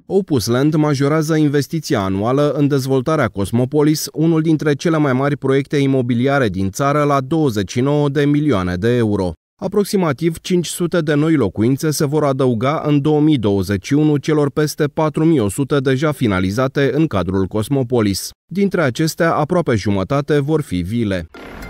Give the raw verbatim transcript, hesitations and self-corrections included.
Opus Land majorează investiția anuală în dezvoltarea Cosmopolis, unul dintre cele mai mari proiecte imobiliare din țară, la douăzeci și nouă de milioane de euro. Aproximativ cinci sute de noi locuințe se vor adăuga în două mii douăzeci și unu celor peste patru mii o sută deja finalizate în cadrul Cosmopolis. Dintre acestea, aproape jumătate vor fi vile.